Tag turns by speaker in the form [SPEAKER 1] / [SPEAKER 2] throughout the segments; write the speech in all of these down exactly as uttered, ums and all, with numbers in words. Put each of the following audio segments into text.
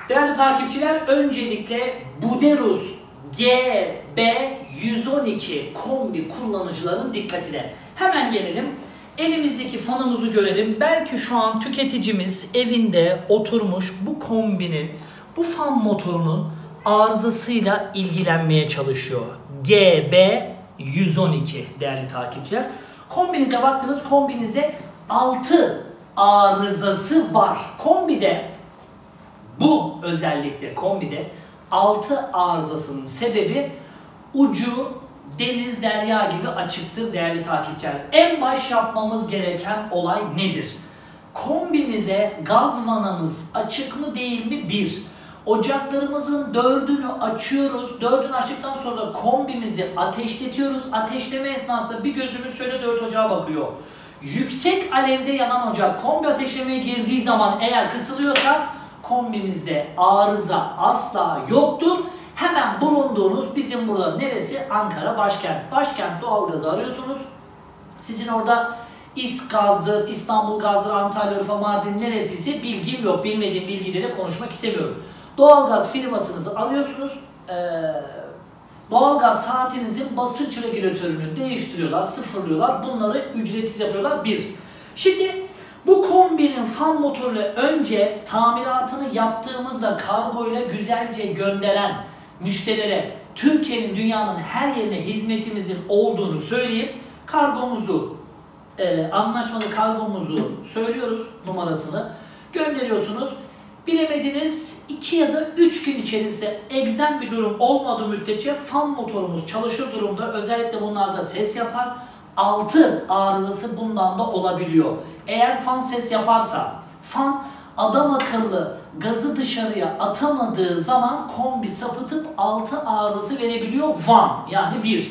[SPEAKER 1] Değerli takipçiler, öncelikle Buderus G B yüz on iki kombi kullanıcıların dikkatine. Hemen gelelim. Elimizdeki fanımızı görelim. Belki şu an tüketicimiz evinde oturmuş bu kombinin, bu fan motorunun arızasıyla ilgilenmeye çalışıyor. G B yüz on iki değerli takipçiler. Kombinize baktınız, kombinizde altı arızası var. Kombide bu özellikle kombide altı arızasının sebebi ucu deniz derya gibi açıktır değerli takipçiler. En baş yapmamız gereken olay nedir? Kombimize gaz vanamız açık mı değil mi? Bir. Ocaklarımızın dördünü açıyoruz. Dördünü açtıktan sonra da kombimizi ateşletiyoruz. Ateşleme esnasında bir gözümüz şöyle dört ocağa bakıyor. Yüksek alevde yanan ocak kombi ateşlemeye girdiği zaman eğer kısılıyorsa kombimizde arıza asla yoktur. Hemen bulunduğunuz bizim burada neresi? Ankara başkent. Başkent doğalgazı arıyorsunuz. Sizin orada İSKAZ'dır, İstanbul Gaz'dır, Antalya, Urfa, Mardin neresiyse bilgim yok. Bilmediğim bilgileri de konuşmak istemiyorum. Doğalgaz firmasınızı arıyorsunuz. Ee, doğalgaz saatinizin basınç regülatörünü değiştiriyorlar, sıfırlıyorlar. Bunları ücretsiz yapıyorlar. Bir. Şimdi bu kombinin fan motoruyla önce tamiratını yaptığımızda kargoyla güzelce gönderen müşterilere Türkiye'nin, dünyanın her yerine hizmetimizin olduğunu söyleyeyim. Kargomuzu, e, anlaşmalı kargomuzu söylüyoruz, numarasını gönderiyorsunuz. Bilemediniz iki ya da üç gün içerisinde egzen bir durum olmadığı müddetçe fan motorumuz çalışır durumda. Özellikle bunlarda ses yapar. altı arızası bundan da olabiliyor. Eğer fan ses yaparsa, fan adam akıllı gazı dışarıya atamadığı zaman kombi sapıtıp altı arızası verebiliyor. Van yani bir.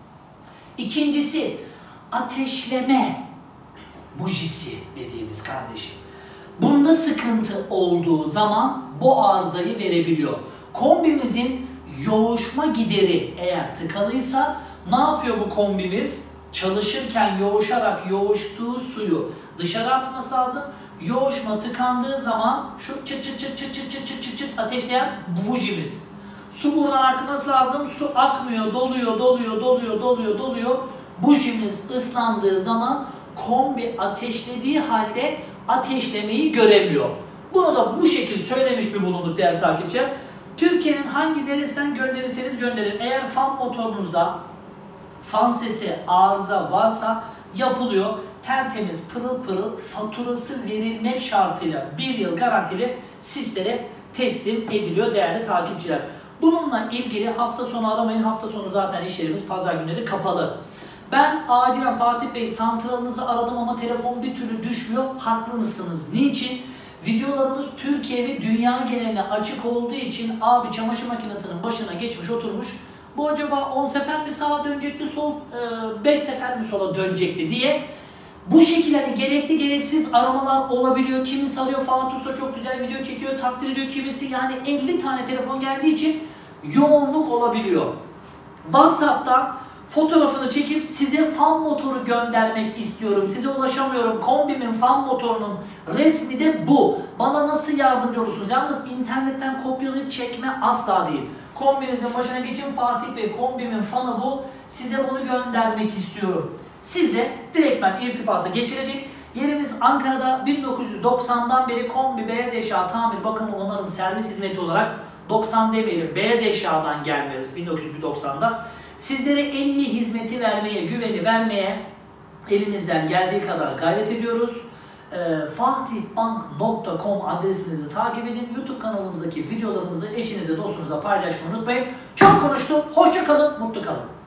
[SPEAKER 1] İkincisi ateşleme bujisi dediğimiz kardeşim. Bunda sıkıntı olduğu zaman bu arızayı verebiliyor. Kombimizin yoğuşma gideri eğer tıkalıysa ne yapıyor bu kombimiz? Çalışırken yoğuşarak yoğuştuğu suyu dışarı atması lazım. Yoğuşma tıkandığı zaman şu çıt çıt çıt çıt çıt çıt çıt çıt çıt ateşleyen bujimiz. Su buradan akması lazım. Su akmıyor, doluyor, doluyor, doluyor, doluyor, doluyor. Bujimiz ıslandığı zaman kombi ateşlediği halde ateşlemeyi göremiyor. Bunu da bu şekilde söylemiş bir bulunduk değerli takipçiler. Türkiye'nin hangi neresinden gönderirseniz gönderin. Eğer fan motorunuzda fan sesi arıza varsa yapılıyor. Tertemiz pırıl pırıl faturası verilmek şartıyla bir yıl garantili sizlere teslim ediliyor değerli takipçiler. Bununla ilgili hafta sonu aramayın. Hafta sonu zaten iş yerimiz pazar günleri kapalı. Ben acilen Fatih Bey santralınızı aradım ama telefon bir türlü düşmüyor. Haklı mısınız? Niçin? Videolarımız Türkiye ve dünya geneline açık olduğu için abi çamaşır makinesinin başına geçmiş oturmuş. Bu acaba on sefer mi sağa dönecekti, sol beş sefer mi sola dönecekti diye bu şekilde hani gerekli gereksiz aramalar olabiliyor. Kimisi arıyor, Fatih Usta çok güzel video çekiyor, takdir ediyor. Kimisi yani elli tane telefon geldiği için yoğunluk olabiliyor. WhatsApp'tan fotoğrafını çekip size fan motoru göndermek istiyorum. Size ulaşamıyorum. Kombimin fan motorunun resmi de bu. Bana nasıl yardımcı olursunuz? Yalnız internetten kopyalayıp çekme asla değil. Kombinizin başına geçin, Fatih Bey kombimin fanı bu. Size bunu göndermek istiyorum. Sizle direktmen irtibata geçirecek. Yerimiz Ankara'da. bin dokuz yüz doksandan beri kombi beyaz eşya tamir, bakım, onarım, servis hizmeti olarak doksan demeyelim, beyaz eşyadan gelmeriz bin dokuz yüz doksanda. Sizlere en iyi hizmeti vermeye, güveni vermeye elimizden geldiği kadar gayret ediyoruz. E, fatihbank nokta com adresimizi takip edin. YouTube kanalımızdaki videolarımızı eşinize, dostunuza paylaşmayı unutmayın. Çok konuştum. Hoşça kalın, mutlu kalın.